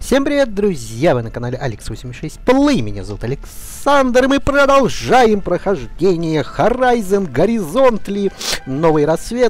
Всем привет, друзья! Вы на канале Алекс86 Play. Меня зовут Александр, и мы продолжаем прохождение Horizon Horizontally Новый рассвет.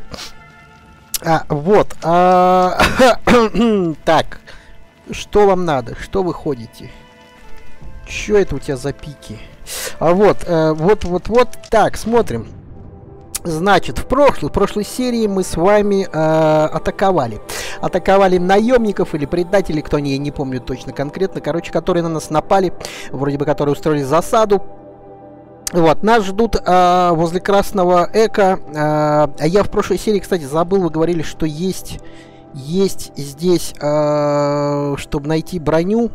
Так, что вам надо? Что вы ходите? Чё это у тебя за пики? Вот. Так, смотрим. Значит, в прошлой серии мы с вами атаковали наемников или предателей, кто они, я не помню точно конкретно, короче, которые на нас напали, вроде бы которые устроили засаду. Вот, нас ждут возле Красного Эко. Я в прошлой серии, кстати, забыл, вы говорили, что есть здесь, чтобы найти броню,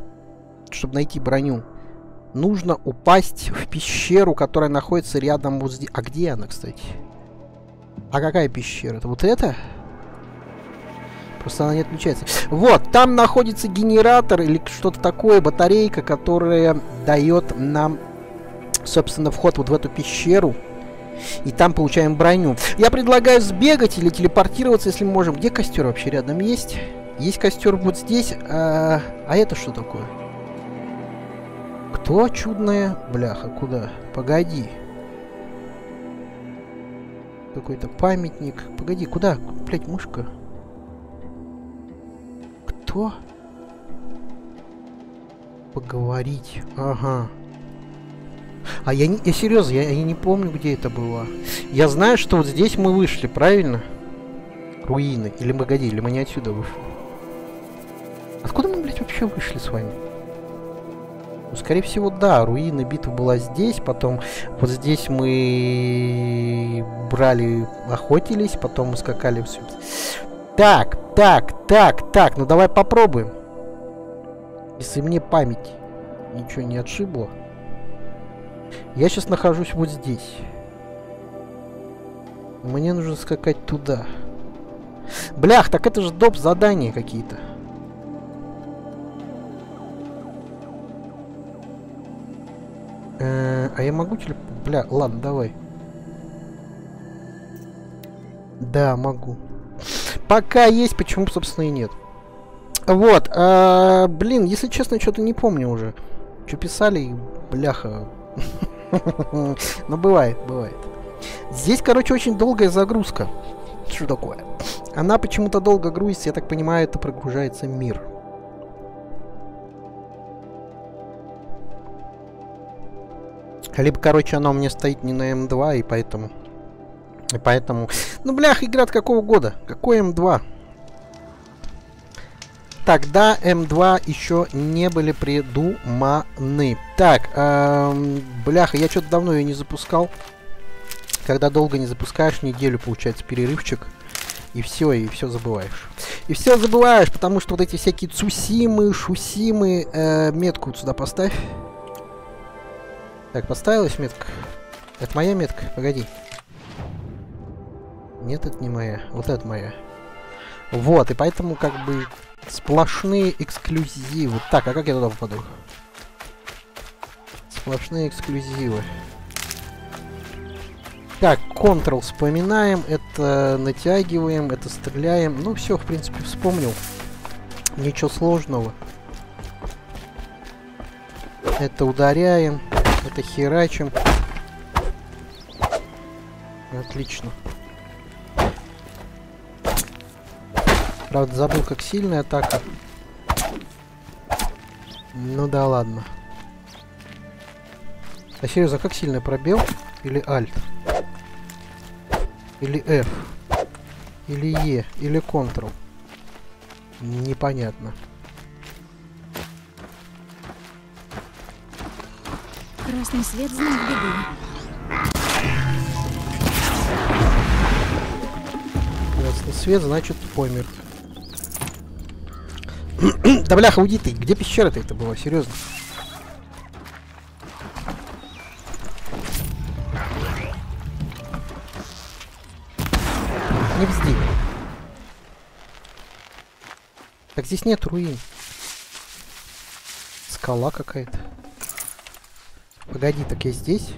нужно упасть в пещеру, которая находится рядом вот здесь. А где она, кстати? А какая пещера? Это вот эта? Просто она не отключается. Вот, там находится генератор или что-то такое, батарейка, которая дает нам, собственно, вход вот в эту пещеру. И там получаем броню. Я предлагаю сбегать или телепортироваться, если мы можем. Где костер вообще рядом есть? Есть костер вот здесь. А это что такое? Кто чудная? Бляха, куда? Погоди. Какой-то памятник. Погоди, куда? Блять, мышка. Кто? Поговорить. Ага. А я серьезно, я не помню, где это было. Я знаю, что вот здесь мы вышли, правильно? Руины. Или погоди, или мы не отсюда вышли. Откуда мы, блядь, вообще вышли с вами? Ну, скорее всего, да, руины, битва была здесь, потом вот здесь мы брали, охотились, мы скакали все. Так, ну давай попробуем. Если мне память ничего не отшибло. Я сейчас нахожусь вот здесь. Мне нужно скакать туда. Блях, так это же доп. Задания какие-то. А я могу Бля, ладно, давай. Да, могу. Пока есть, почему, собственно, и нет. Вот, блин, если честно, что-то не помню уже. Что писали, бляха. Но бывает. Здесь, короче, очень долгая загрузка. Что такое? Она почему-то долго грузится, я так понимаю, это прогружается мир. Либо, короче, она у меня стоит не на М2, и поэтому... Ну, блях, игра от какого года? Какой М2? Тогда М2 еще не были придуманы. Так, бляха, я что-то давно ее не запускал. Когда долго не запускаешь, неделю получается перерывчик. И все забываешь. И все забываешь, потому что вот эти всякие Цусимы, Шусимы... метку вот сюда поставь. Так, поставилась метка. Это моя метка? Погоди. Нет, это не моя. Вот это моя. Вот, и поэтому как бы сплошные эксклюзивы. Так, а как я туда попаду? Сплошные эксклюзивы. Так, Ctrl вспоминаем, это натягиваем, это стреляем. Ну, все, в принципе, вспомнил. Ничего сложного. Это ударяем. Это херачим. Отлично. Правда, забыл, как сильная атака. Ну да ладно. А серьезно, как сильный пробел? Или Alt? Или F? Или E? Или Ctrl? Непонятно. Красный свет, знак беды. Красный свет, значит, помер. Да бляха, уйди ты. Где пещера-то это была? Серьезно. Не бзди. Так здесь нет руин. Скала какая-то. Погоди, так я здесь?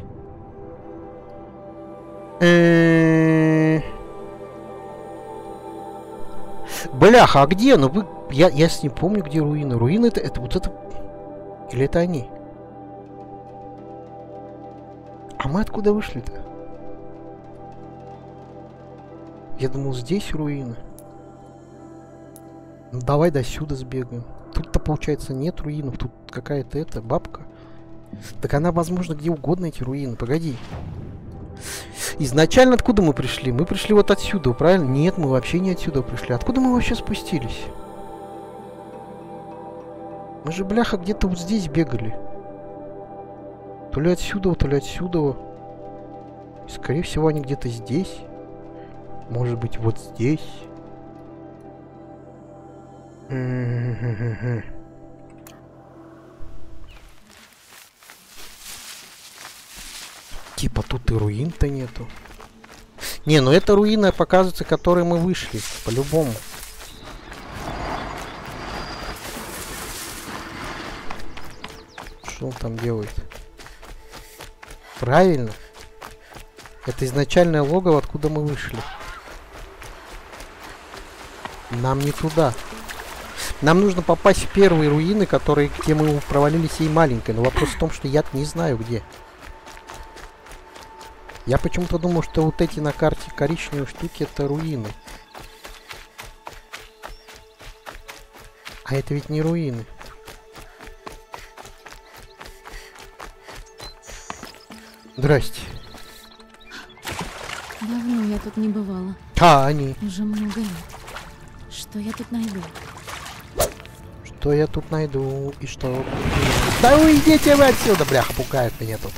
Бляха, а где? Ну вы... Я не помню, где руины. Руины это вот это... Или это они? А мы откуда вышли-то? Я думал, здесь руины. Ну, давай до сюда сбегаем. Тут-то, получается, нет руинов. Тут какая-то эта бабка. Так она, возможно, где угодно, эти руины. Погоди. Изначально откуда мы пришли? Мы пришли вот отсюда, правильно? Нет, мы вообще не отсюда пришли. Откуда мы вообще спустились? Мы же, бляха, где-то вот здесь бегали. То ли отсюда, то ли отсюда. И, скорее всего, они где-то здесь. Может быть, вот здесь. Типа тут и руин-то нету. Не, ну это руины, показывается, которые мы вышли. По-любому. Что он там делает? Правильно. Это изначальное логово, откуда мы вышли. Нам не туда. Нам нужно попасть в первые руины, которые, где мы провалились, и маленькой. Но вопрос в том, что я не знаю где. Я почему-то думал, что вот эти на карте коричневые штуки это руины. А это ведь не руины. Здрасте. Давно я тут не бывала. А, они. Уже много лет. Что я тут найду? Что я тут найду? И что? Да уйдите вы отсюда, бляха, пугают меня тут.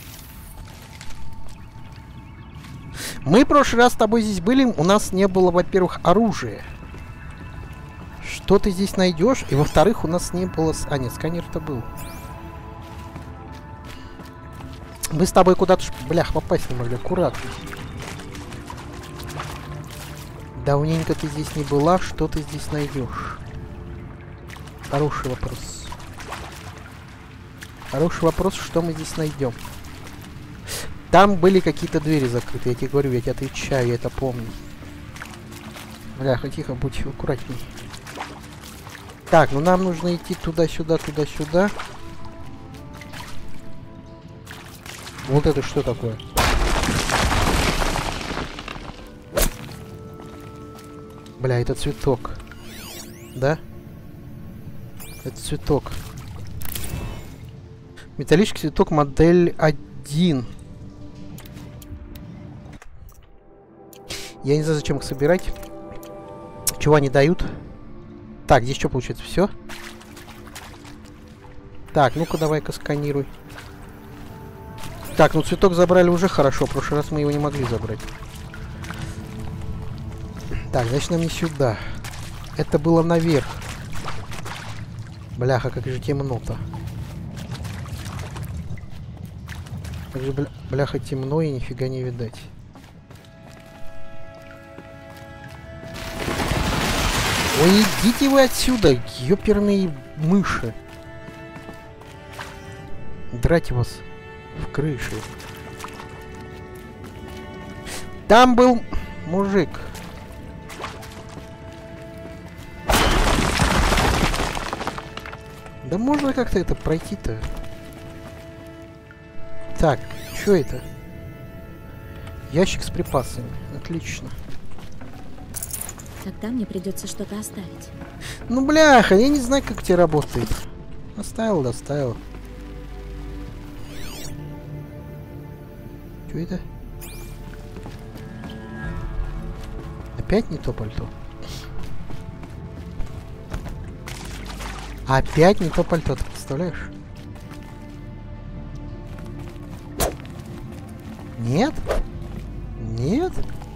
Мы в прошлый раз с тобой здесь были, у нас не было, во-первых, оружия. Что ты здесь найдешь? И во-вторых, у нас не было... А, нет, сканер-то был. Мы с тобой куда-то, блях, попасть не могли, аккуратно. Давненько ты здесь не была, что ты здесь найдешь? Хороший вопрос. Хороший вопрос, что мы здесь найдем. Там были какие-то двери закрыты, я тебе говорю, я тебе отвечаю, я это помню. Бляха, тихо, будь аккуратней. Так, ну нам нужно идти туда-сюда, туда-сюда. Вот это что такое? Бля, это цветок. Да? Это цветок. Металлический цветок модель 1. Я не знаю, зачем их собирать. Чего они дают? Так, здесь что получается? Все? Так, ну-ка давай-ка сканируй. Так, ну цветок забрали уже хорошо. В прошлый раз мы его не могли забрать. Так, значит нам не сюда. Это было наверх. Бляха, как же темно-то. Как же, бляха, темно и нифига не видать. Ой, идите вы отсюда, ёперные мыши. Драть вас в крышу. Там был мужик. Да можно как-то это пройти-то? Так, что это? Ящик с припасами. Отлично. Тогда мне придется что-то оставить. Ну, бляха, я не знаю, как тебе работает. Оставил, доставил. Что это? Опять не то пальто? Опять не то пальто, ты представляешь? Нет? Нет?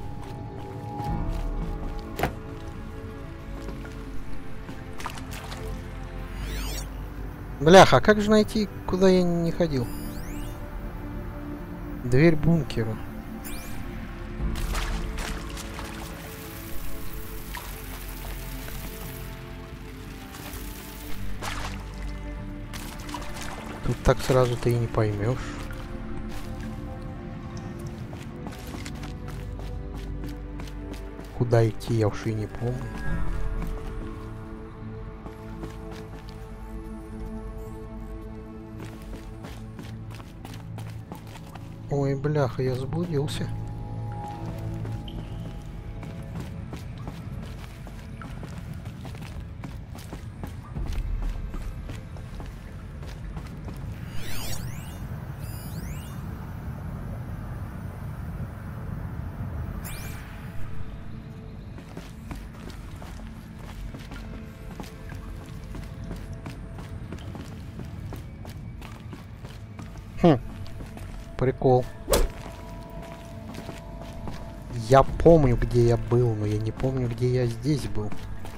Бляха, а как же найти, куда я не ходил? Дверь бункера. Тут так сразу ты и не поймешь. куда идти, я уж и не помню. Ой, бляха, я заблудился. Прикол. Я помню, где я был, но я не помню, где я здесь был.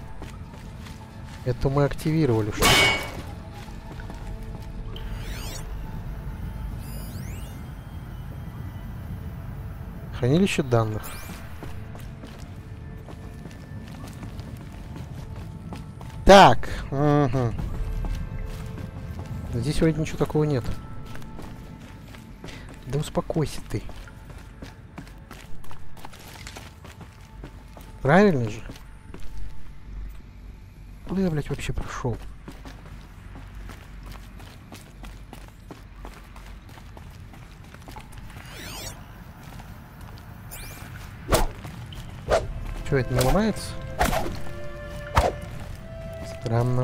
Это мы активировали, что ли? Хранилище данных. Так. Угу. Здесь вроде ничего такого нет. Да успокойся ты. Правильно же? Куда я, блядь, вообще прошел? Что, это не ломается? Странно.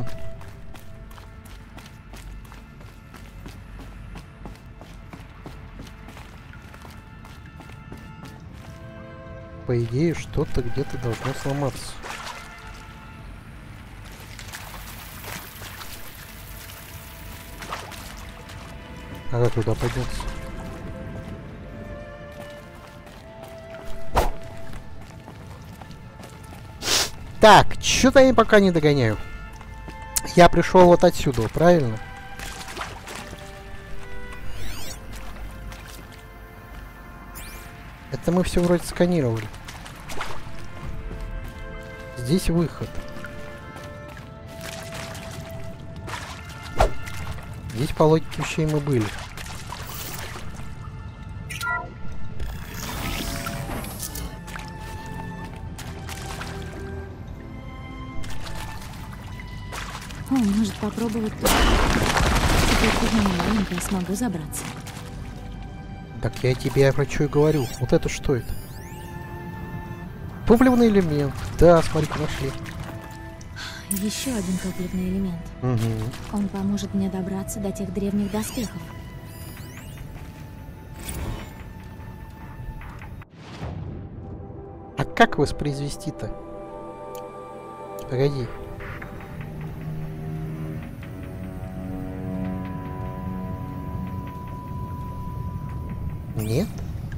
По идее, что-то где-то должно сломаться. А как туда подняться? Так, что-то я пока не догоняю. Я пришел вот отсюда, правильно? Это мы все вроде сканировали. Здесь выход. Здесь по логике вещей мы были. О, может попробовать тут. Теперь тут не маленькая, смогу забраться. Так я тебе про что и говорю. Вот это что это? Топливный элемент. Да, смотри-ка, нашли. Еще один топливный элемент. Угу. Он поможет мне добраться до тех древних доспехов. А как воспроизвести-то? Погоди. Нет?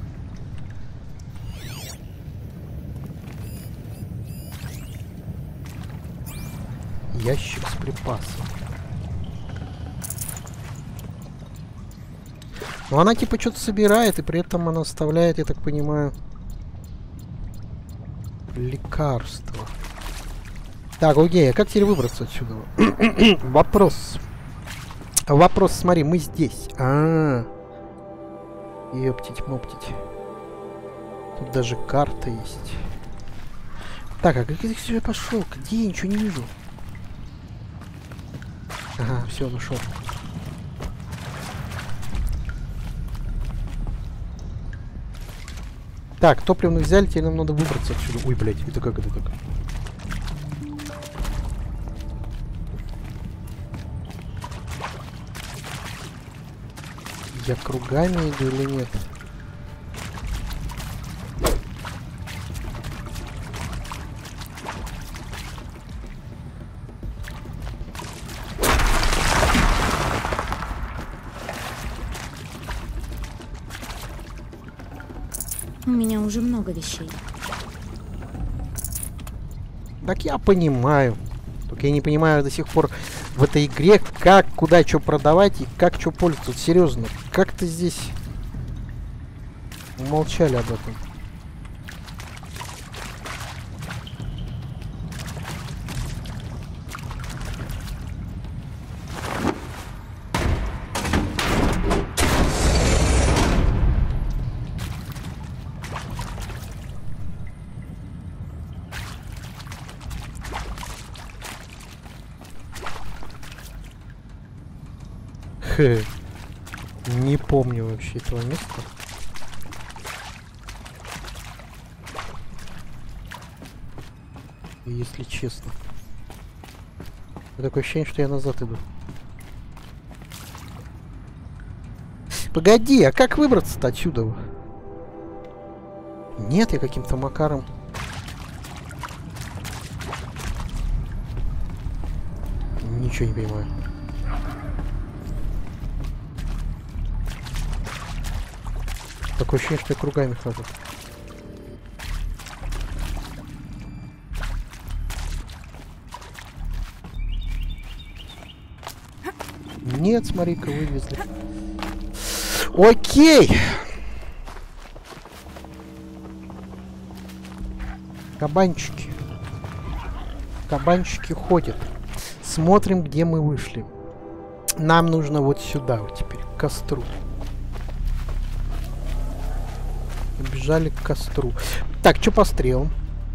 Ящик с припасом. Но она типа что-то собирает, и при этом она оставляет, я так понимаю, лекарства. Так, окей, а как теперь выбраться отсюда? Вопрос. Вопрос, смотри, мы здесь. Ёптить-моптить. Тут даже карта есть. Так, а как я сюда пошел? Где? Я ничего не вижу. Ага, все, нашел. Так, топливных взяли, теперь нам надо выбраться отсюда. Ой, блядь, это как это так? Я кругами иду или нет? У меня уже много вещей. Так я понимаю. Только я не понимаю до сих пор в этой игре, как, куда, что продавать и как, что пользоваться. Серьезно, как-то здесь умолчали об этом. Не помню вообще этого места. Если честно. Такое ощущение, что я назад иду. Погоди, а как выбраться-то отсюда? Нет, я каким-то макаром. Ничего не понимаю. Такое ощущение, что я кругами хожу. Нет, смотри-ка, вывезли. Окей. Кабанчики. Кабанчики ходят. Смотрим, где мы вышли. Нам нужно вот сюда вот теперь, к костру. Побежали к костру. Так, что по стрелам?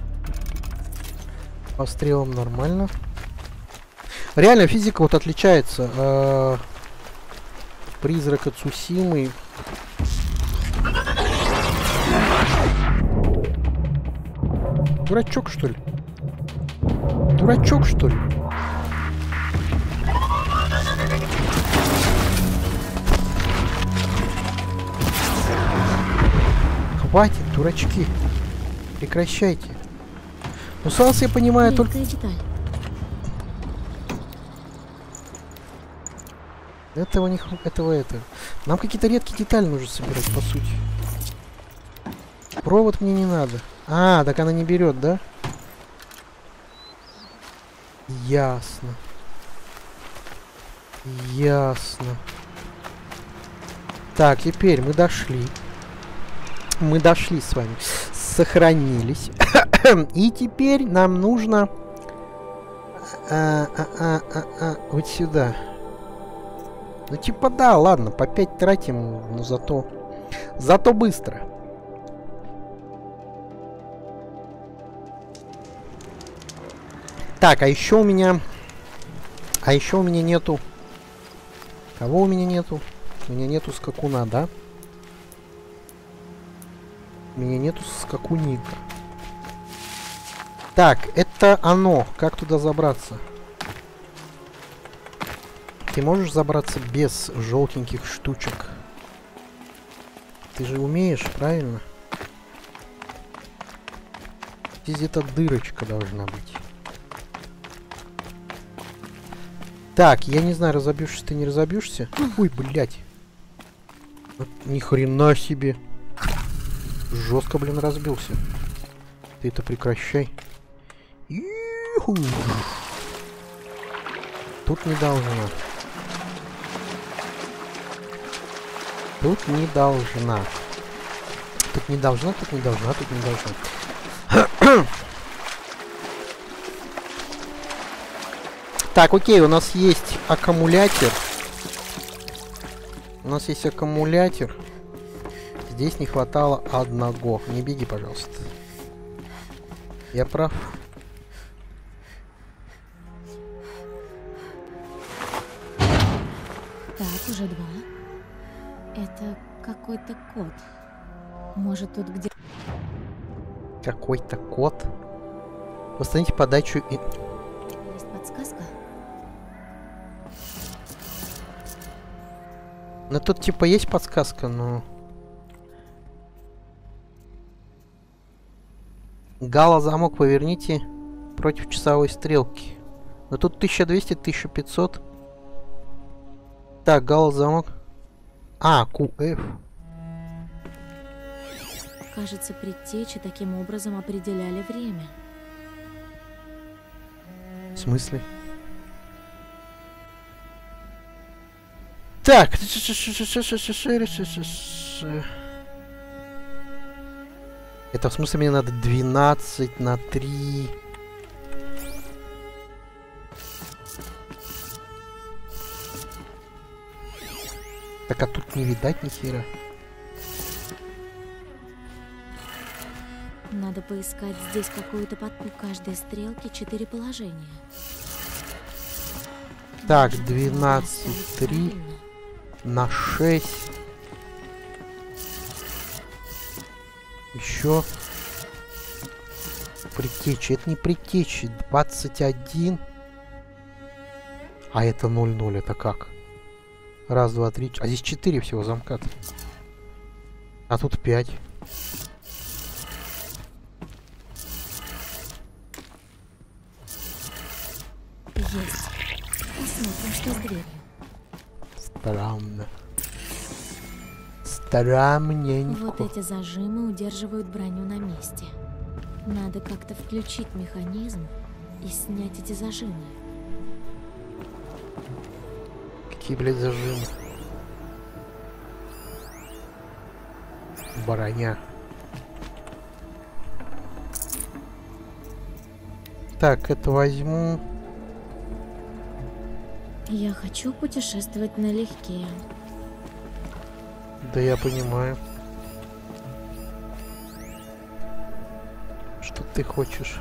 По стрелам нормально. Реально физика вот отличается. Призрака Цусимы. Дурачок, что ли? Дурачок, что ли? Хватит, дурачки. Прекращайте. Ну, Салс, я понимаю, только... деталь. Этого не это. Нам какие-то редкие детали нужно собирать, по сути. Провод мне не надо. А, так она не берет, да? Ясно. Ясно. Так, теперь мы дошли. Мы дошли с вами. Сохранились. И теперь нам нужно... вот сюда. Ну типа да, ладно, по 5 тратим, но зато быстро. Так, а еще у меня нету... Кого у меня нету? У меня нету скакуна, да? У меня нету скакуника. Так, это оно. Как туда забраться? Ты можешь забраться без желтеньких штучек? Ты же умеешь, правильно? Здесь где-то дырочка должна быть. Так, я не знаю, разобьешься ты, не разобьешься. Ой, блядь. Ни хрена себе. Жестко, блин, разбился. Ты это прекращай. Иху. Тут не должна. Тут не должна. Тут не должна, тут не должна, тут не должна. Так, окей, у нас есть аккумулятор. У нас есть аккумулятор. Здесь не хватало одного. Не беги, пожалуйста. Я прав. Так, уже 2. Это какой-то код. Может, тут где... Какой-то код? Восстановите подачу и... Есть подсказка? Ну тут типа есть подсказка, но... Гала замок поверните против часовой стрелки. Но тут 1200, 1500. Так, Гала замок. А, QF. Кажется, предтечи таким образом определяли время. В смысле? Так. Это в смысле мне надо 12 на 3. Так, а тут не видать ни хера. Надо поискать здесь какую-то у каждой стрелки 4 положения. Так, 12, 3. На 6. Еще. Предтечи. Это не предтечи. 21. А это 0-0. Это как? Раз, два, три. А здесь 4 всего замка-то. А тут 5. Есть. Посмотрим, что с дверью. Странно. Странненько. Вот эти зажимы удерживают броню на месте. Надо как-то включить механизм и снять эти зажимы. Какие, блядь, зажимы? Броня. Так, это возьму. Я хочу путешествовать налегке. Да я понимаю. Что ты хочешь?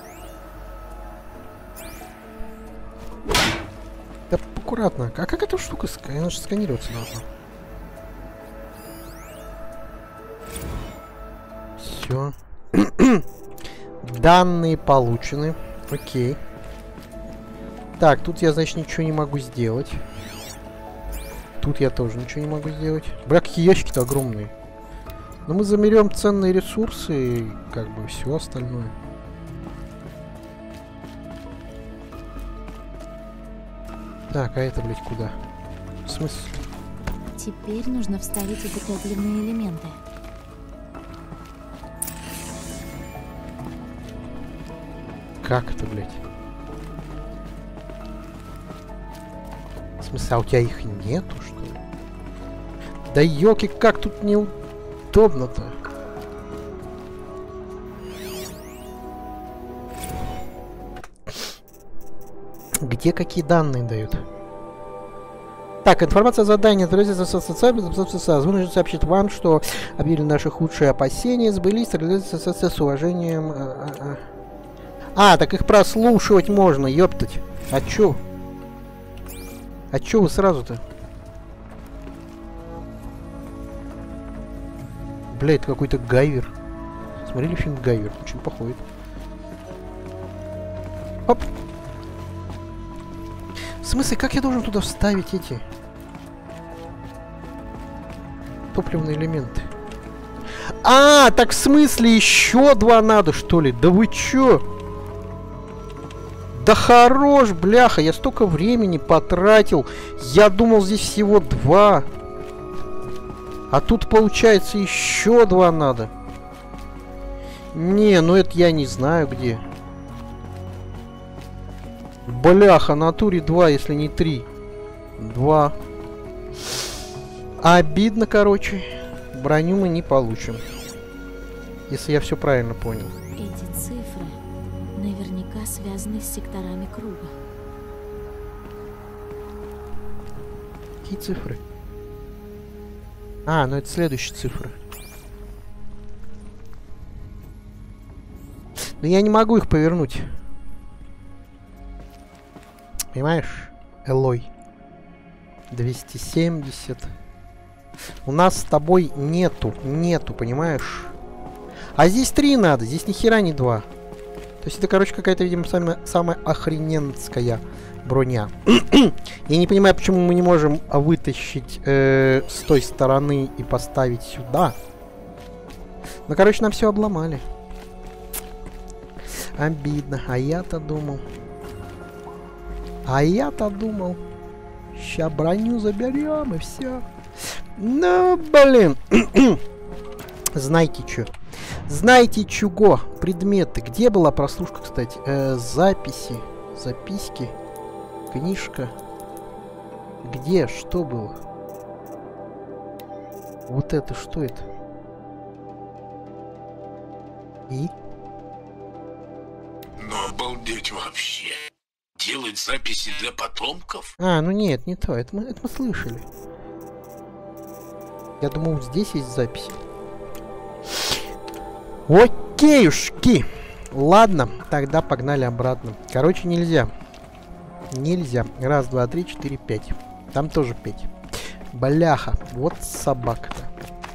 Да аккуратно. А как эта штука? Она же сканироваться должна. Все. Данные получены. Окей. Так, тут я, значит, ничего не могу сделать. Тут я тоже ничего не могу сделать. Бля, какие ящики-то огромные. Но мы замерем ценные ресурсы и как бы все остальное. Так, а это, блядь, куда? В смысле? Теперь нужно вставить эти топливные элементы. Как это, блядь? В смысле, а у тебя их нету, что ли? Да ёлки, как тут неудобно-то? Где какие данные дают? Так, информация о задании. Вынужден сообщить вам, что объявили наши худшие опасения. Сбылись с уважением. Так их прослушивать можно, ёптать. А чё? А чё вы сразу-то? Бля, это какой-то Гайвер. Смотрели фильм Гайвер? Очень похож. Оп. В смысле, как я должен туда вставить эти топливные элементы? Так в смысле еще 2 надо, что ли? Да вы чё? Да хорош, бляха, я столько времени потратил. Я думал, здесь всего 2. А тут, получается, еще 2 надо. Не, ну это я не знаю где. Бляха, натуре 2, если не 3. 2. Обидно, короче. Броню мы не получим. Если я все правильно понял. Эти цифры наверняка связаны с секторами круга. Какие цифры? Ну это следующие цифры. Но я не могу их повернуть. Понимаешь? Элой. 270. У нас с тобой нету, понимаешь? А здесь 3 надо, здесь ни хера не 2. То есть это, короче, какая-то, видимо, самая охрененская броня. Я не понимаю, почему мы не можем вытащить с той стороны и поставить сюда. Ну, короче, нам все обломали. Обидно. А я-то думал. Ща броню заберем и все. Ну, блин. Знаете что? Знаете чего? Предметы. Где была прослушка, кстати? Записи. Записки. Книжка. Где? Что было? Вот это, что это? И? Ну, обалдеть вообще. Делать записи для потомков? Ну нет, не то. Это мы слышали. Я думал, вот здесь есть записи. Окейушки. Ладно, тогда погнали обратно. Короче, нельзя. Нельзя. 1, 2, 3, 4, 5. Там тоже 5. Бляха, вот собака-то.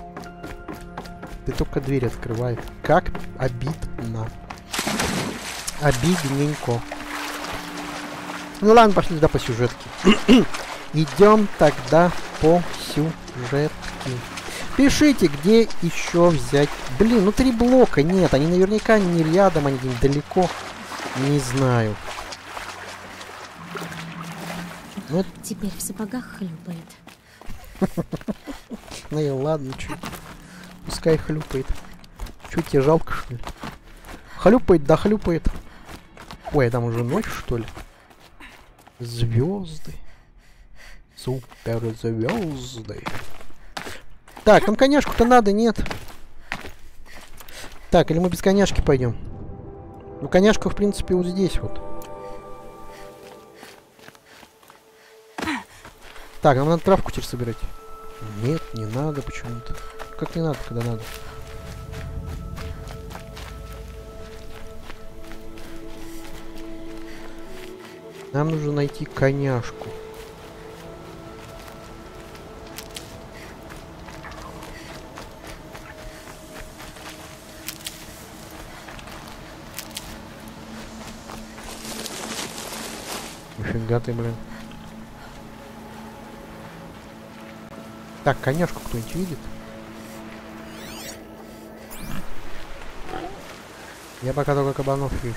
Ты только дверь открывай. Как обидно. Обидненько. Ну ладно, пошли тогда по сюжетке. Идем тогда по сюжетке. Пишите, где еще взять. Блин, ну 3 блока нет. Они наверняка не рядом, они где-нибудь далеко. Не знаю. Вот. Теперь в сапогах хлюпает. Ну и ладно, чё. Пускай хлюпает. Чё, тебе жалко, что ли? Хлюпает, да хлюпает. Ой, там уже ночь, что ли? Звезды. Суперзвезды. Так, нам коняшку-то надо, нет? Так, или мы без коняшки пойдем? Ну, коняшка, в принципе, вот здесь вот. Так, нам надо травку теперь собирать. Нет, не надо почему-то. Как не надо, когда надо? Нам нужно найти коняшку. Нифига ты, блин. Так, коняшку кто-нибудь видит? Я пока только кабанов вижу.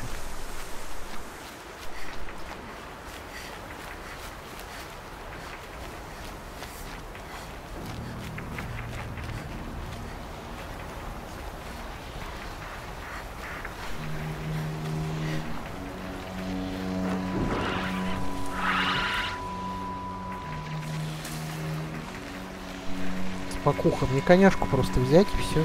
Спокуха, мне коняшку просто взять и все.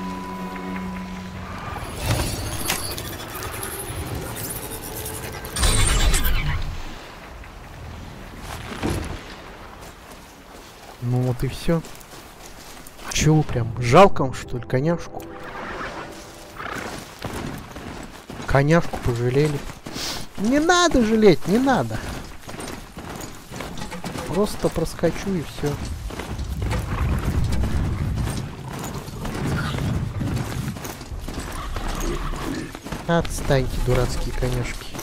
Ну вот и все. Чего прям? Жалко вам, что ли, коняшку? Коняшку пожалели. Не надо жалеть, не надо. Просто проскочу и все. Отстаньте, дурацкие коняшки.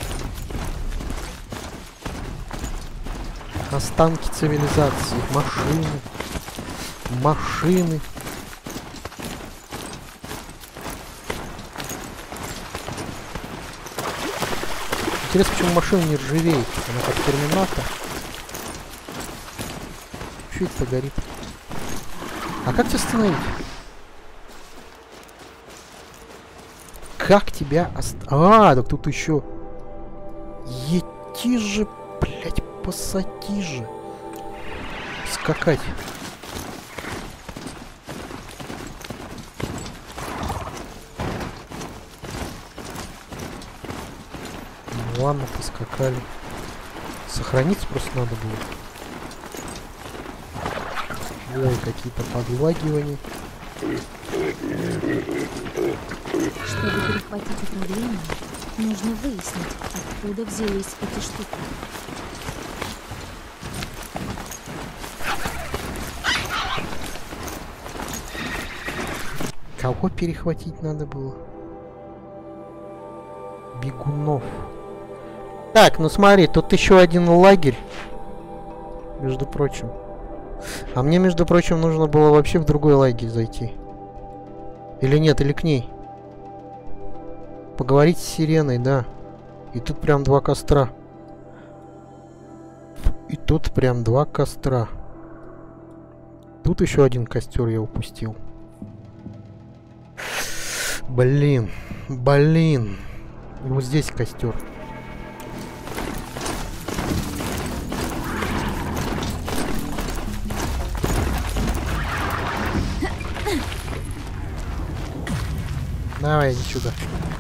Останки цивилизации. Машины. Машины. Интересно, почему машина не ржавеет? Она как терминатор. Чё это горит? А как тебя остановить? Как тебя А, так тут еще... Ети же, блять, посади же. Скакать. Ну, ладно, поскакали. Сохраниться просто надо было. Ой, какие-то подлагивания. Чтобы перехватить управление, нужно выяснить, откуда взялись эти штуки. Кого перехватить надо было? Бегунов. Так, ну смотри, тут еще один лагерь. Между прочим. А мне, между прочим, нужно было вообще в другой лагерь зайти. Или нет, или к ней. Поговорить с сиреной, да. И тут прям 2 костра. И тут прям 2 костра. Тут еще один костер я упустил. Блин. Блин. И вот здесь костер. Давай, иди сюда.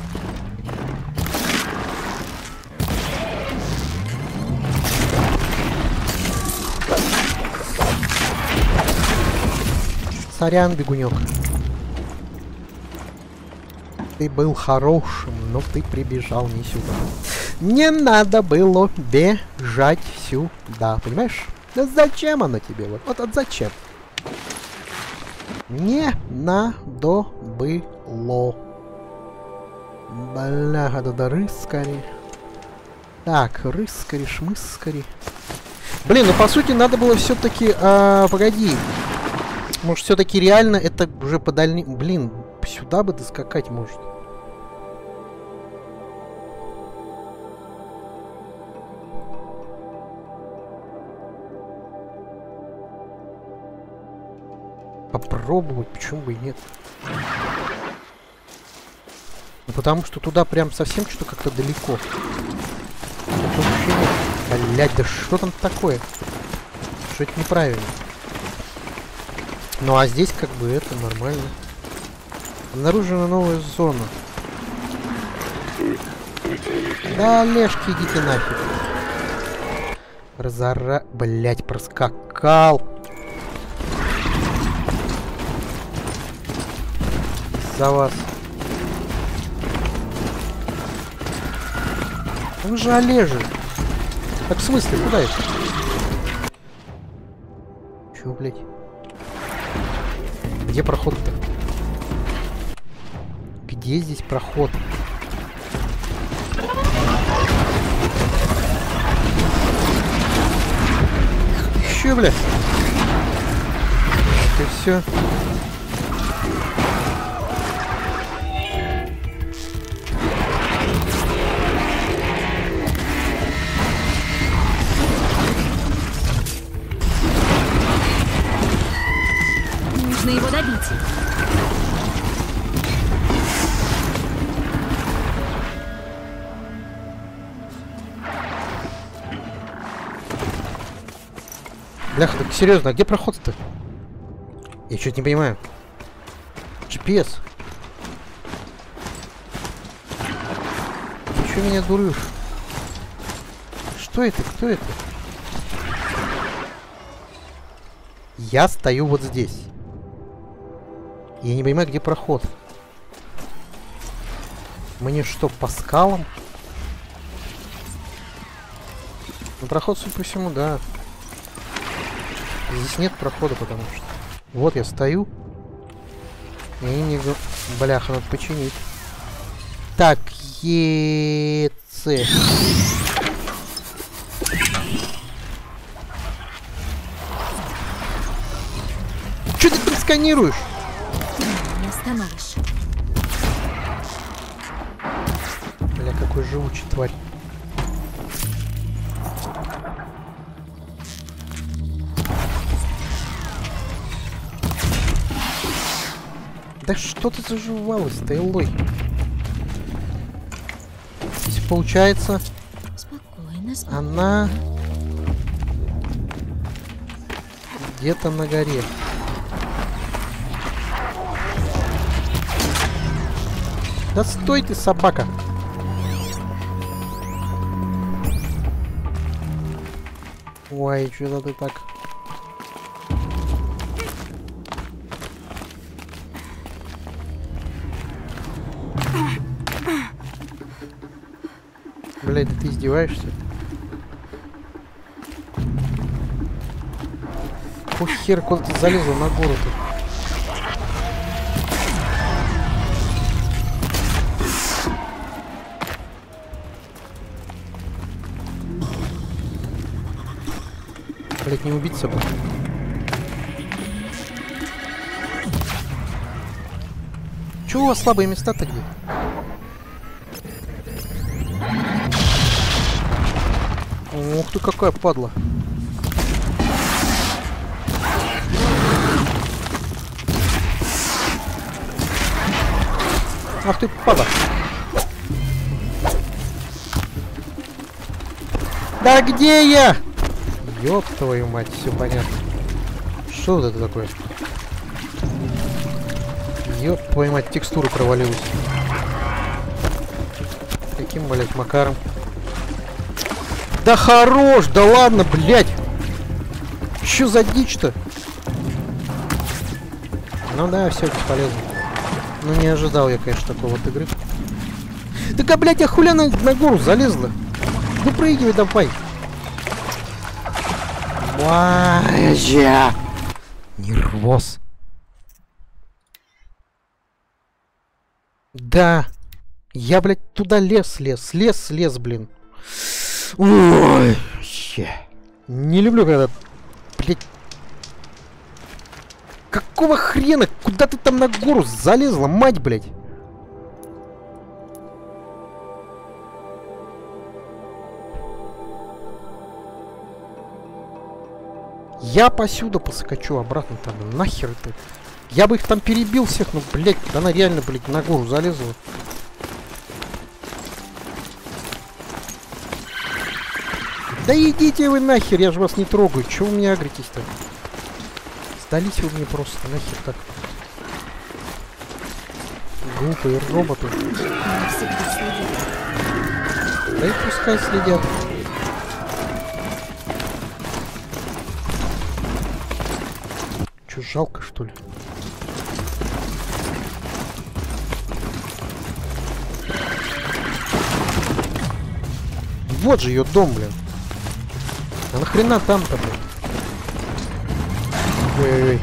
Сорян, бегунек. Ты был хорошим, но ты прибежал не сюда. Не надо было бежать сюда, понимаешь? Да зачем оно тебе? Вот зачем? Не надо было. Бляха, да рыскари. Так, рыскари-шмыскари. Блин, ну по сути надо было все-таки... погоди. Может все-таки реально это уже по дальним... Блин, сюда бы доскакать может. Попробовать, почему бы и нет. Ну, потому что туда прям совсем что-то как-то далеко. Блять, да что там такое? Что это неправильно? Ну а здесь как бы это нормально. Обнаружена новая зона. Да, Олежки, идите нафиг. Блять, проскакал. За вас. Вы же Олежи. Так в смысле, куда это? Чё, блять? Где проход-то? Где здесь проход? Еще, бля. Это все. Нужно его добить. Бляха, так серьезно, а где проход-то? Я что-то не понимаю. GPS. Ты что меня дуришь? Что это? Кто это? Я стою вот здесь. Я не понимаю, где проход. Мне что, по скалам? Ну, проход, судя по всему, да. Здесь нет прохода, потому что... Вот я стою. И они мне говорят... Бляха, надо починить. Так, ЕЦ. Чё ты там сканируешь? Не остановишь. Бля, какой живучий тварь. Да что ты заживалась-то, Элой? Здесь получается... Спокойно, спокойно. Она... где-то на горе. Да стой ты, собака! Ой, что-то ты так... Блядь, да ты издеваешься? Хер, куда ты залезла на гору-то? Блядь, не убиться бы. Чего у вас слабые места-то где? Ух ты, какая падла. Ах ты, падла. Да где я? Ёб твою мать, все понятно. Что вот это такое? Ёб твою мать, текстура провалилась. Каким, блядь, макаром? Да хорош, да ладно, блядь. Чё за дичь-то? Ну да, все бесполезно. Ну не ожидал я, конечно, такой вот игры. Так, а, блядь, я хуля на гору залезла. Выпрыгивай давай. Вайжа! Нервоз. Да. Я, блядь, туда лез, блин. Ой, вообще. Не люблю, когда, блядь. Какого хрена? Куда ты там на гору залезла, мать, блядь? Я посюда поскочу обратно там. Нахер это? Я бы их там перебил всех, но, блядь, она реально, блядь, на гору залезла. Да идите вы нахер, я же вас не трогаю. Чего вы меня агритесь-то? Сдались вы мне просто, нахер так. Глупые роботы. Всегда следят. Да и пускай следят. Чё, жалко, что ли? Вот же ее дом, блин. А нахрена там-то, блин? Ой-ой-ой.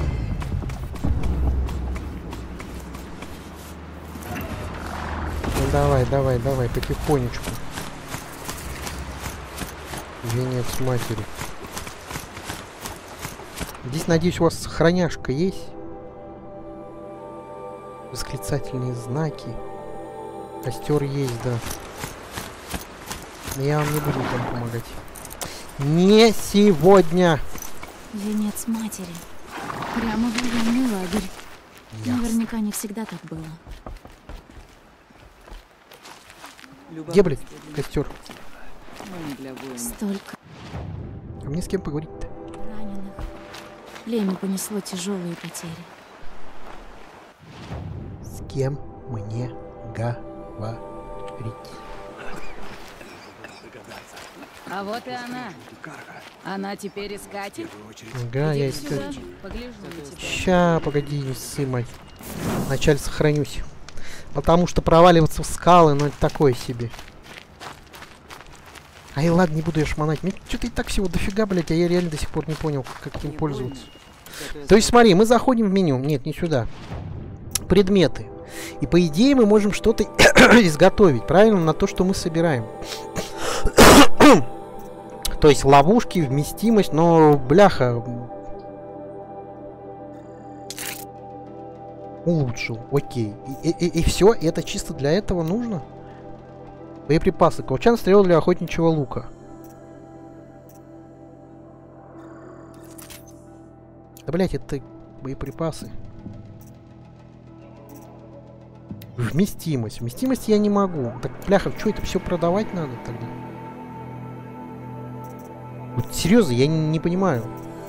Ну давай, давай, давай, потихонечку. Венец матери. Здесь, надеюсь, у вас сохраняшка есть? Восклицательные знаки. Костер есть, да. Но я вам не буду там помогать. Не сегодня! Венец матери. Прямо в военный лагерь. Ясно. Наверняка не всегда так было. Где, блядь, костер? Столько А мне с кем поговорить-то? раненых. Племя понесло тяжелые потери. С кем мне говорить? А вот и она. Она теперь искатель? Ага, я Иди сюда, искать. погляжу на тебя. Ща, погоди, не ссы, мать. Вначале сохранюсь. Потому что проваливаться в скалы, ну это такое себе. Ай, ладно, не буду я шмонать. Мне что-то и так всего дофига, блядь, а я реально до сих пор не понял, как этим пользоваться. То есть, смотри, мы заходим в меню. Нет, не сюда. Предметы. И по идее мы можем что-то изготовить, правильно? На то, что мы собираем. То есть ловушки, вместимость, но, бляха... Улучшил, окей. И все, это чисто для этого нужно? Боеприпасы. Колчан, стрел для охотничьего лука. Да, блять, это боеприпасы. Вместимость. Вместимость я не могу. Так, бляха, что это все продавать надо тогда? Вот серьезно, я не понимаю.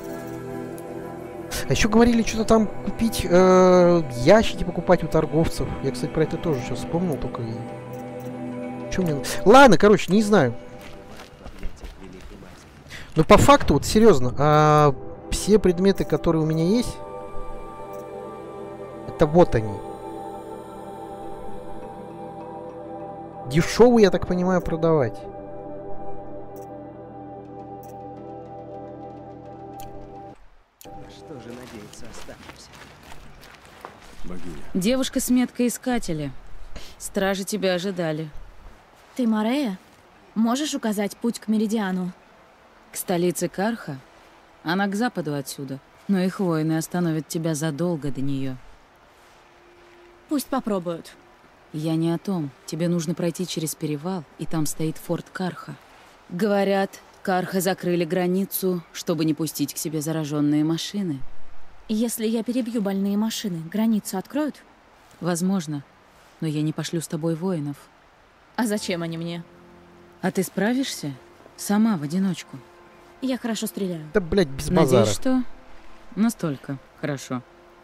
А еще говорили, что-то там купить, ящики покупать у торговцев. Я, кстати, про это тоже сейчас вспомнил, только... Что мне... Ладно, короче, не знаю. Но по факту, вот серьезно, все предметы, которые у меня есть, это вот они. Дешевые, я так понимаю, продавать. Что же надеяться оставшимся? Богиня. Девушка с меткой искателя. Стражи тебя ожидали. Ты Морея? Можешь указать путь к Меридиану? К столице Карха? Она к западу отсюда. Но их воины остановят тебя задолго до нее. Пусть попробуют. Я не о том. Тебе нужно пройти через перевал, и там стоит форт Карха. Говорят, Карха закрыли границу, чтобы не пустить к себе зараженные машины. Если я перебью больные машины, границу откроют? Возможно. Но я не пошлю с тобой воинов. А зачем они мне? А ты справишься? Сама, в одиночку. Я хорошо стреляю. Да, блядь, без базара. Надеюсь, что настолько хорошо.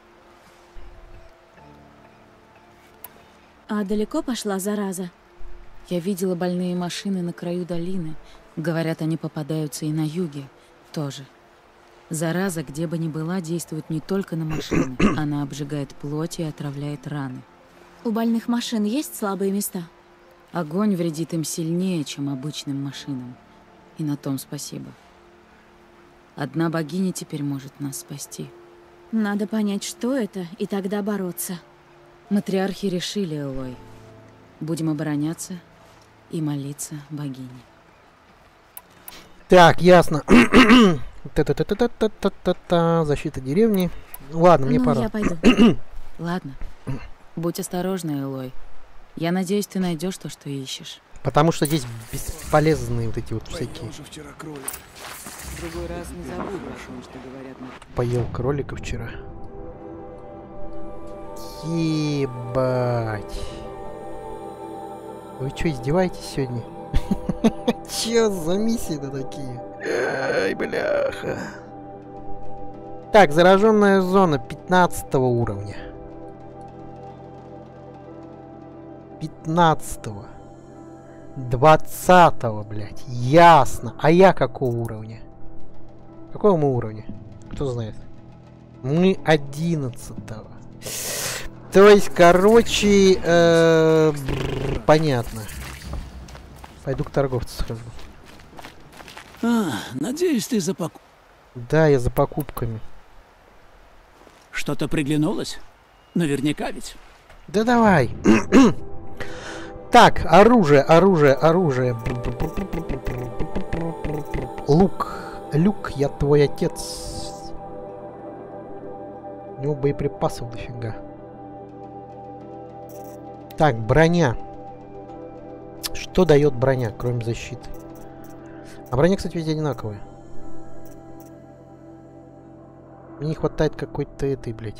А далеко пошла зараза? Я видела больные машины на краю долины. Говорят, они попадаются и на юге тоже. Зараза, где бы ни была, действует не только на машины. Она обжигает плоть и отравляет раны. У больных машин есть слабые места? Огонь вредит им сильнее, чем обычным машинам. И на том спасибо. Одна богиня теперь может нас спасти. Надо понять, что это, и тогда бороться. Матриархи решили, Элой. Будем обороняться и молиться богине. Так, ясно. Та-та-та-та-та-та-та-та. Защита деревни. Ладно, мне Ну, пора. я пойду. Ладно. Будь осторожна, Элой. Я надеюсь, ты найдешь то, что ищешь. Потому что здесь бесполезные вот эти вот всякие. уже вчера кролик. В другой раз не забуду о том, что говорят на... Поел кролика вчера. Ебать. Вы что, издеваетесь сегодня? Че за миссии-то такие? Ай, бляха. Так, зараженная зона 15 уровня. 15-го. 20-го, блядь. Ясно. А я какого уровня? Какого мы уровня? Кто знает? Мы 11-го. То есть, короче, понятно. Пойду к торговцу схожу. Надеюсь, ты за покупку. Да, я за покупками. Что-то приглянулось? Наверняка ведь. Да давай. Так, оружие. Лук. Люк, я твой отец. У него боеприпасов дофига. Так, броня. Что дает броня, кроме защиты? А броня, кстати, везде одинаковая. Мне не хватает какой-то этой, блядь.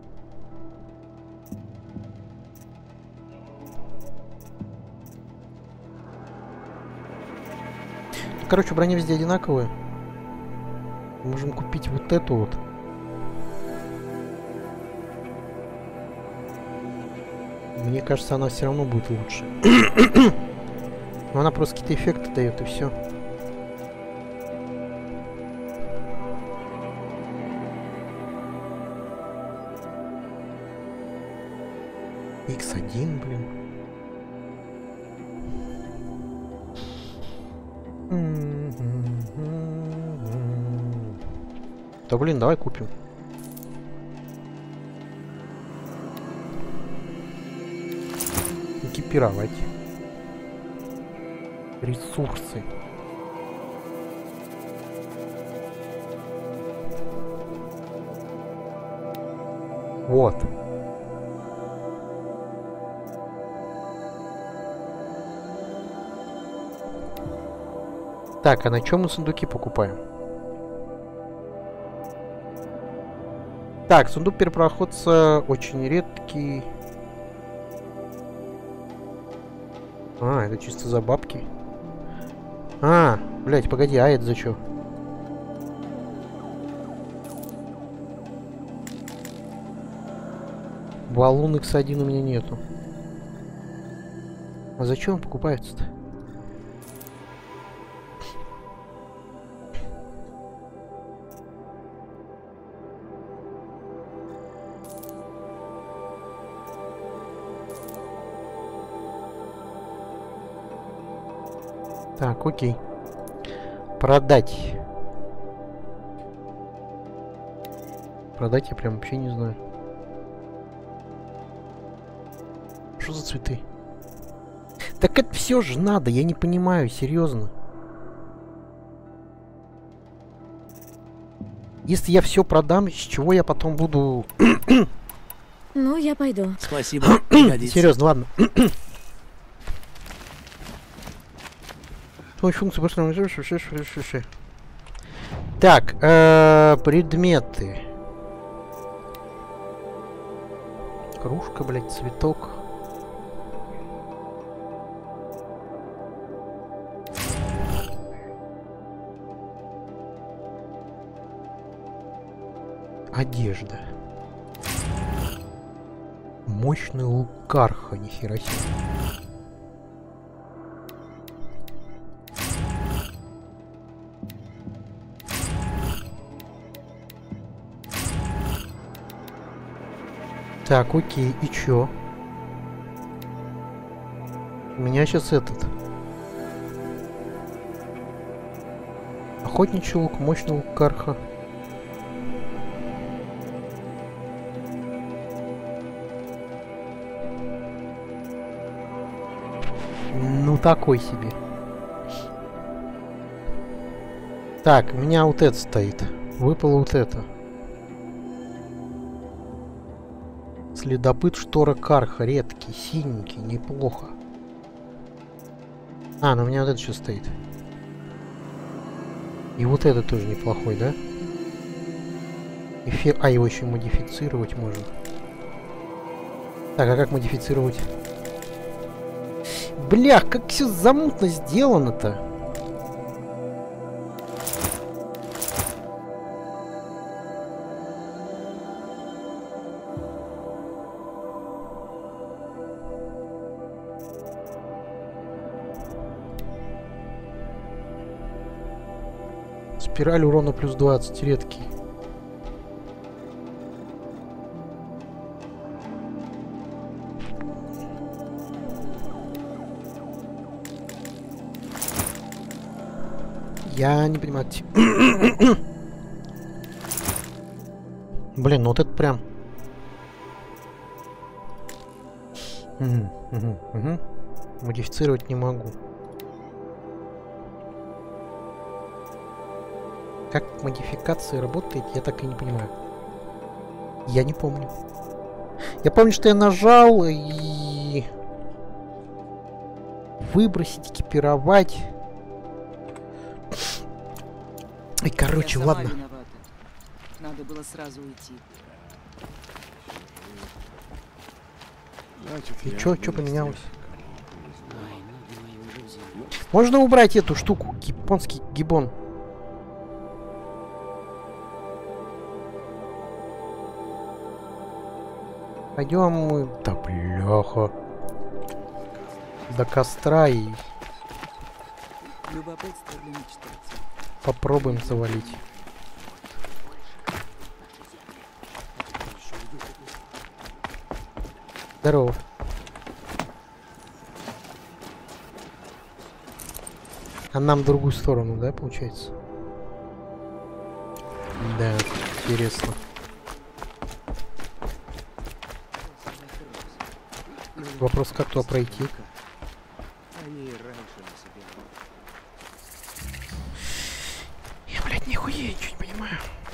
Короче, броня везде одинаковая. Можем купить вот эту вот. Мне кажется, она все равно будет лучше. Но она просто какие-то эффекты дает, и все. X1, блин. Да блин, давай купим. Экипировать. Ресурсы. Вот. Так, а на чем мы сундуки покупаем? Так, сундук перепроходца очень редкий. А, это чисто за бабки. А, блять, погоди, а это за что? Валун X1 у меня нету. А зачем он покупается-то? Так, окей. Продать. Продать я прям вообще не знаю. Что за цветы? Так это все же надо, я не понимаю, серьезно. Если я все продам, с чего я потом буду... Ну, я пойду. Спасибо. Пригодится. Серьезно, ладно. Функция. Так, предметы. Кружка, блядь, цветок. Одежда. Мощный лук Карха, нихера себе. Так, окей, и чё? У меня сейчас этот. охотничий лук, мощный лук Карха. Ну такой себе. Так, у меня вот это стоит. Выпало вот это. Следопыт штора Карха. Редкий, синенький, неплохо. А, ну у меня вот это еще стоит. И вот это тоже неплохой, да? А, его еще модифицировать можно. Так, а как модифицировать? Блях, как все замутно сделано-то. Спираль урона плюс 20, редкий. Я не понимаю. Блин, ну вот это прям... Модифицировать не могу. Как модификация работает, я так и не понимаю. Я не помню. Я помню, что я нажал и... Выбросить, экипировать. Ой, короче, Я сама ладно. виновата. Надо было сразу уйти. И чё поменялось? Можно убрать эту штуку, японский гибон. Пойдем мы... Да бляха. До костра и Любопытство для мечтателей. попробуем завалить. Здорово. А нам в другую сторону, да, получается? Да, интересно. Вопрос, как туда пройти? Они и раньше на себе. Я, блядь, нихуя ничего не понимаю.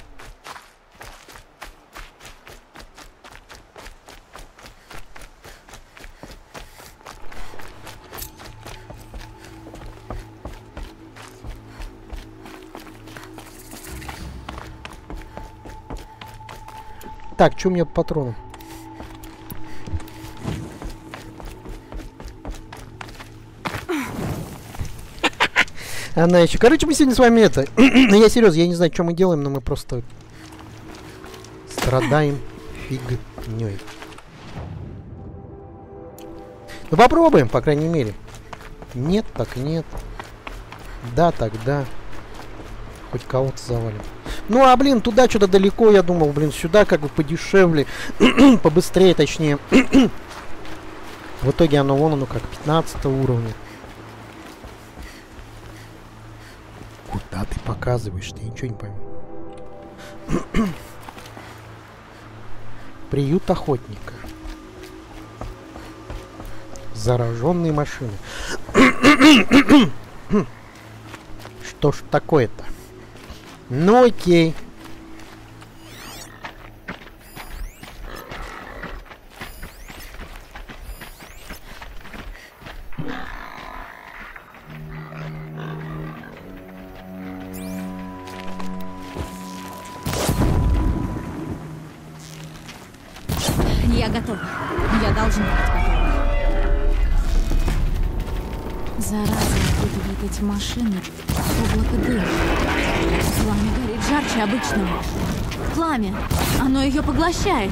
Так, что у меня по патронам? Она еще. Короче, мы сегодня с вами это... Я серьезно, я не знаю, что мы делаем, но мы просто страдаем фигней. Ну попробуем, по крайней мере. Нет, так нет. Да, так да. Хоть кого-то завалим. Ну а, блин, туда что-то далеко, я думал, блин, сюда как бы подешевле. Побыстрее, точнее. В итоге оно вон, оно как 15 уровня. Куда ты показываешь? Я ничего не пойму. Приют охотника. Зараженные машины. Что ж такое-то? Ну окей. Я готова. Я должна быть готова. Зараза окутывает эти машины. Облако дыма. Пламя горит жарче обычного. Пламя. Оно ее поглощает.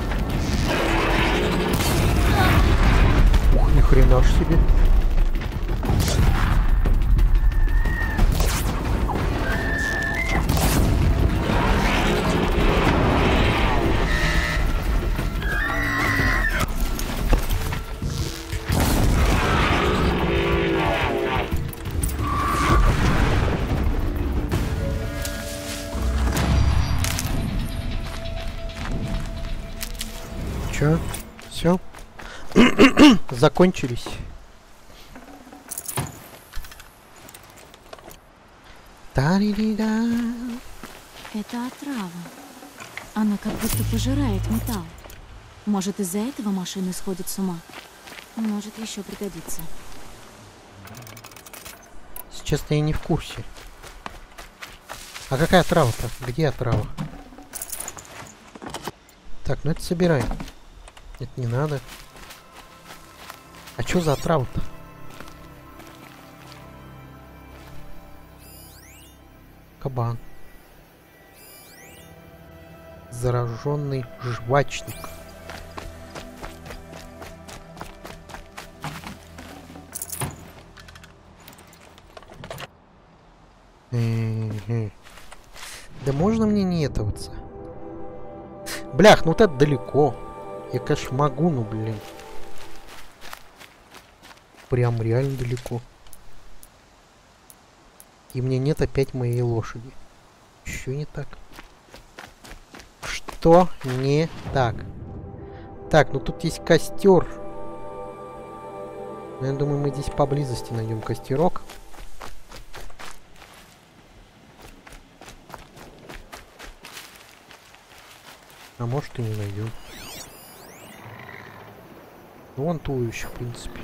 Ух, ни хрена ж себе. Все. Закончились. Та-ри-ри-да. Это отрава. Она как будто пожирает металл. Может, из-за этого машины сходят с ума? Может, еще пригодится. Честно, я не в курсе. А какая трава-то? Где отрава? Так, ну это собираем. Это не надо. А что за отрава-то? Кабан. Зараженный жвачник. Да можно мне не этоваться? Блях, ну вот это далеко. Я, конечно, могу, но, блин. Прям реально далеко. И мне нет опять моей лошади. Еще не так. Что не так? Так, ну тут есть костер. Я думаю, мы здесь поблизости найдем костерок. А может и не найдем. Ну, вон ту еще, в принципе.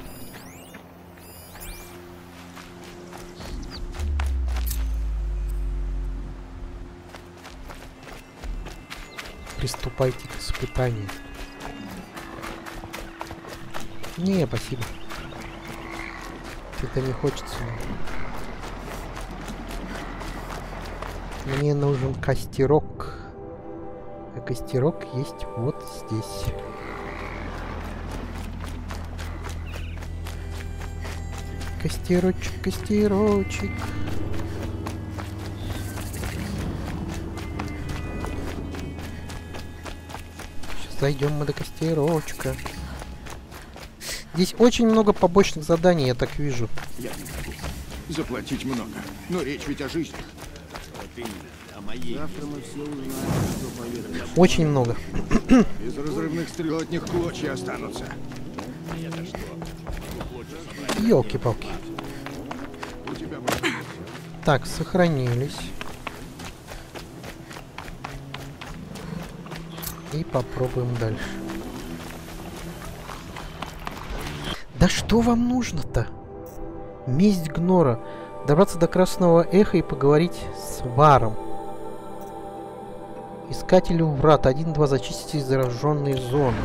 Приступайте к испытанию. Не, спасибо. Это не хочется. Мне нужен костерок. А костерок есть вот здесь. Костерочек, костерочек. Сейчас дойдем мы до костерочка. Здесь очень много побочных заданий, я так вижу. Я не могу. Заплатить много. Но речь ведь о жизни. Завтра мы все узнаем, что поверим. Очень много. Из разрывных стрел от них клочья останутся. Ёлки-палки. У тебя Так, сохранились. И попробуем дальше. Да что вам нужно-то? Месть Гнора. Добраться до Красного Эха и поговорить с Варом. Искателю врат. 1-2. Зачистите зараженные зоны.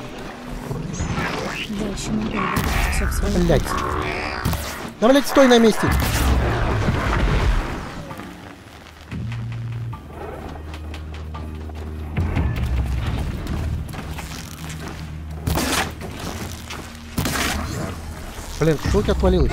Дальше надо все в своем. Блять. Да, блять, стой на месте. Блин, что у тебя отвалилось?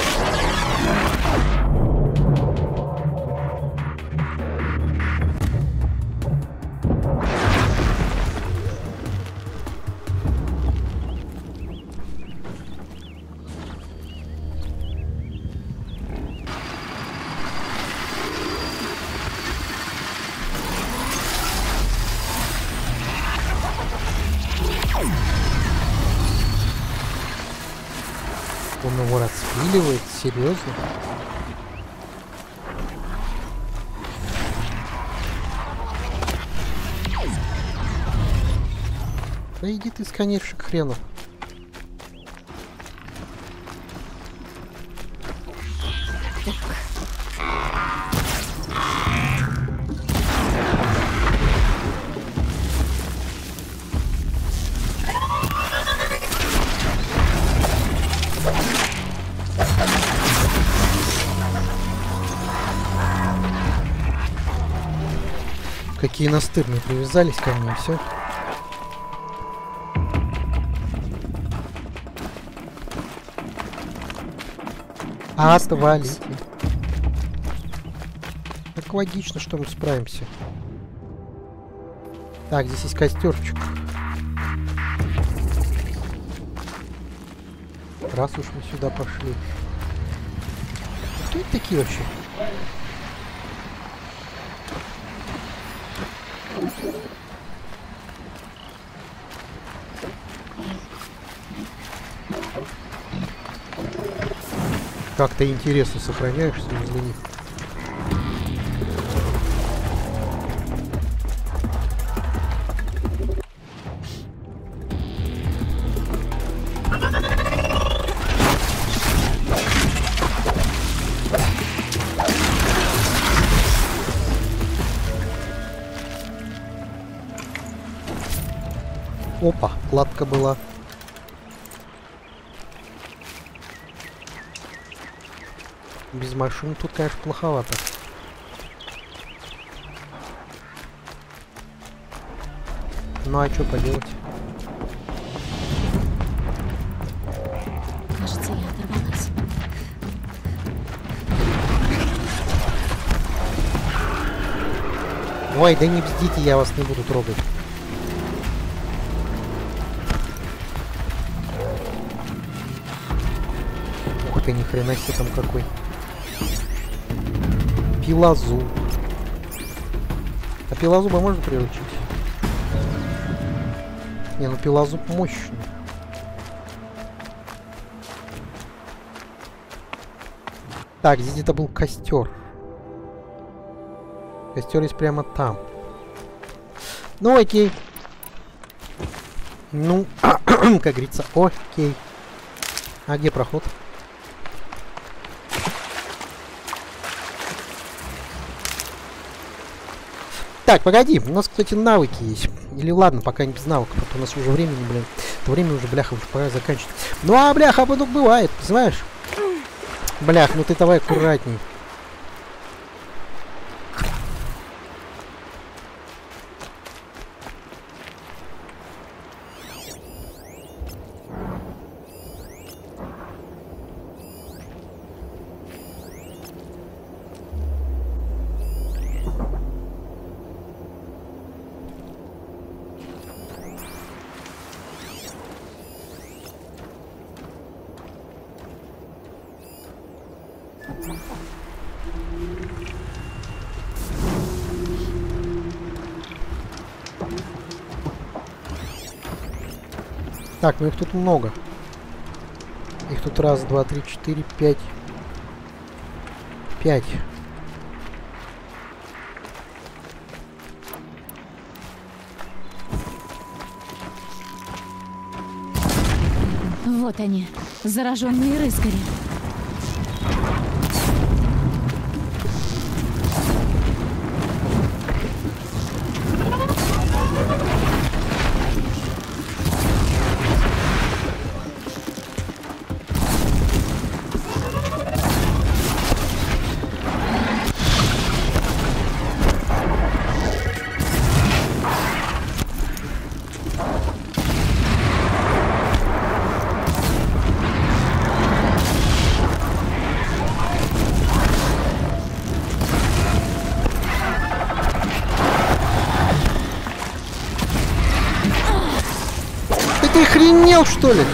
Он его распиливает, серьезно? Да иди ты, сканерщик хренов. Какие настырные привязались ко мне, все. Отвалите. Так логично, что мы справимся. Так, здесь есть костерчик. Раз уж мы сюда пошли. Кто это такие вообще? Как-то интересно сохраняешься возле них. Опа, кладка была. Без машин тут, конечно, плоховато. Ну а что поделать? Кажется, я оторвалась. Ой, да не бздите, я вас не буду трогать. Ух ты, ни хрена себе там какой. Пилозуб. А пилозуба можно приручить? Не, ну пилозуб мощный. Так, здесь где-то был костер. Костер есть прямо там. Ну окей. Ну, как говорится, окей. А где проход? Так, погоди, у нас, кстати, навыки есть. Или ладно, пока не без навыков, а то у нас уже времени, блин. Это время уже, бляха, уже пора заканчивать. Ну а, бляха, ну бывает, знаешь? Блях, ну ты давай аккуратней. Так, ну их тут много. Их тут раз, два, три, четыре, пять. 5. Вот они, зараженные рыскари. Ты охренел, что ли?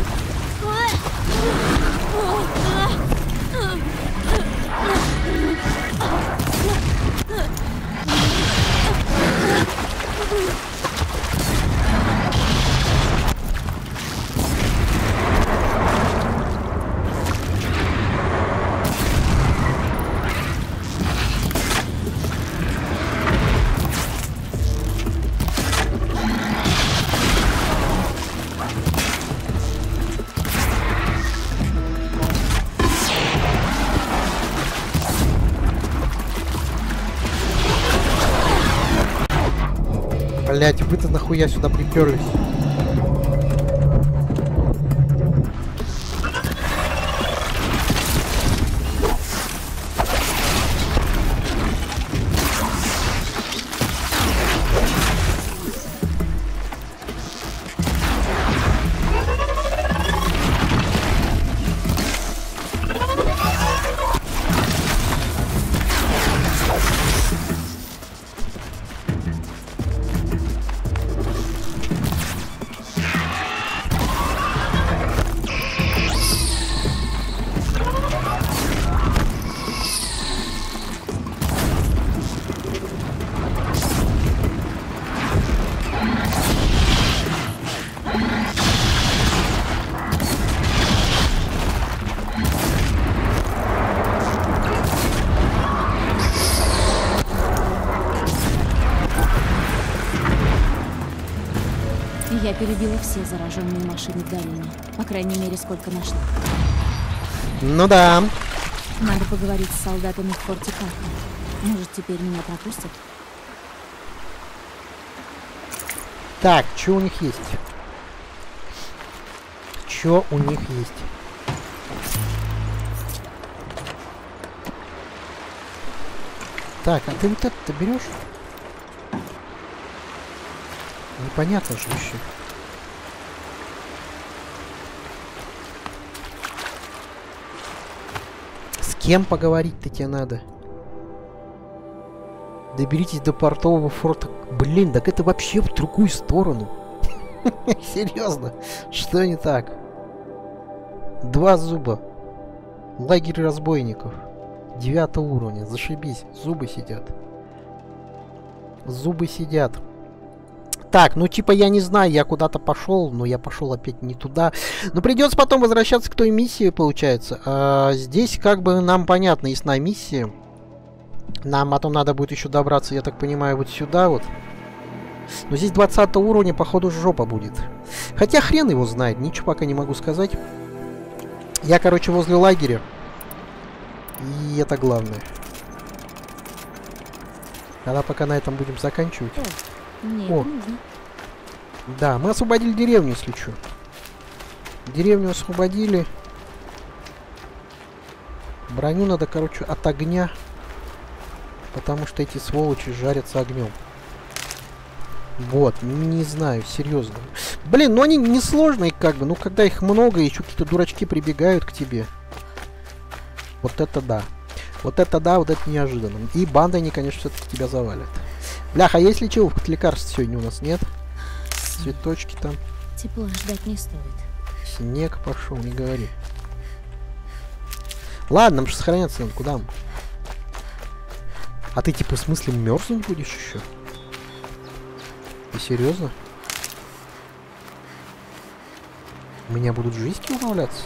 Блять, вы-то нахуя сюда приперлись? перебила все зараженные машины в долине. По крайней мере, сколько нашла. Ну да. Надо поговорить с солдатами в форте Кахла. Может, теперь меня пропустят? Так, что у них есть? Что у них есть? Так, а ты вот это берешь? Непонятно же еще. С кем поговорить-то тебе надо? Доберитесь до портового форта. Блин, так это вообще в другую сторону. Серьезно? Что не так? 2 зуба. Лагерь разбойников. 9 уровня. Зашибись. Зубы сидят. Зубы сидят. Так, ну типа я не знаю, я куда-то пошел, но я пошел опять не туда. Но придется потом возвращаться к той миссии, получается. Здесь как бы нам понятно, есть на миссии. Нам потом надо будет еще добраться, я так понимаю, вот сюда вот. Но здесь 20 уровня, походу, жопа будет. Хотя хрен его знает, ничего пока не могу сказать. Я, короче, возле лагеря. И это главное. Тогда пока на этом будем заканчивать. Мне О. это нужно. Да, мы освободили деревню, если что. Деревню освободили. Броню надо, короче, от огня. Потому что эти сволочи жарятся огнем. Вот, не знаю, серьезно. Блин, ну они несложные, как бы. Ну, когда их много, еще какие-то дурачки прибегают к тебе. Вот это да. Вот это да, вот это неожиданно. И банда они, конечно, все-таки тебя завалят. Бляха, а есть лечиловка? Лекарств сегодня у нас нет. Цветочки там. Тепла ждать не стоит. Снег пошел, не говори. Ладно, нам же сохраняться надо. Куда мы? А ты типа в смысле мерзнуть будешь еще? Ты серьезно? У меня будут жизни убавляться?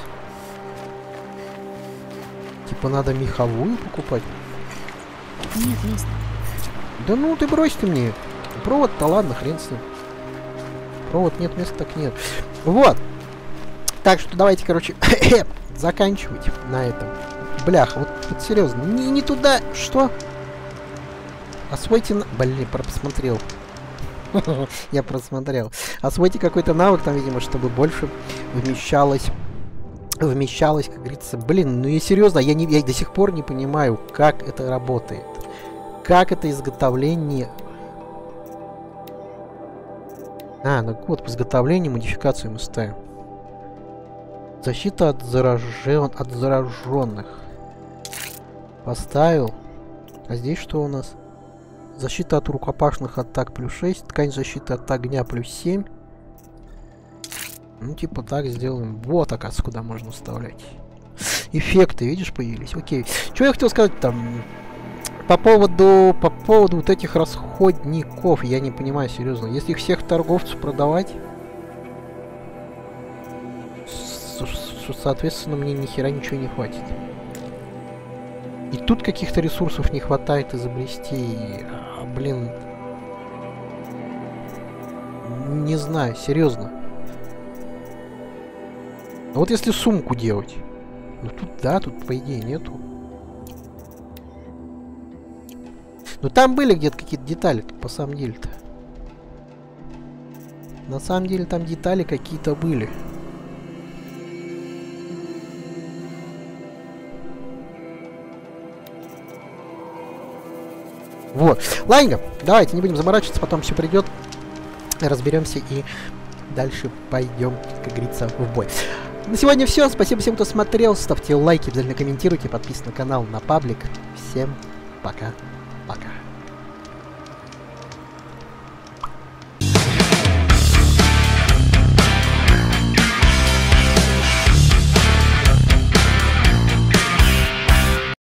Типа надо меховую покупать? Нет места. Да ну ты брось ты мне. Провод-то ладно, хрен с ним. Провод нет, места так нет. Вот. Так что давайте, короче, заканчивать на этом. Бляха, вот серьезно. Не туда. Что? Освойте... Блин, просмотрел. Я просмотрел. Освойте какой-то навык там, видимо, чтобы больше вмещалось, как говорится. Блин, ну и серьезно, я до сих пор не понимаю, как это работает. Как это изготовление... ну вот, по изготовлению модификацию мы ставим. Защита от зараженных. Поставил. А здесь что у нас? Защита от рукопашных атак плюс 6. Ткань защиты от огня плюс 7. Ну, типа так сделаем. Вот, оказывается, куда можно вставлять. Эффекты, видишь, появились. Окей. Что я хотел сказать там? По поводу вот этих расходников. Я не понимаю, серьезно. Если их всех торговцев продавать... Соответственно, мне ни хера ничего не хватит. И тут каких-то ресурсов не хватает изобрести. Блин. Не знаю, серьезно. А вот если сумку делать. Ну тут да, тут по идее нету. Но там были где-то какие-то детали, по самом деле-то. На самом деле там детали какие-то были. Вот. Ладно, давайте не будем заморачиваться, потом все придет. Разберемся и дальше пойдем, как говорится, в бой. На сегодня все. Спасибо всем, кто смотрел. Ставьте лайки, обязательно комментируйте, подписывайтесь на канал, на паблик. Всем пока-пока.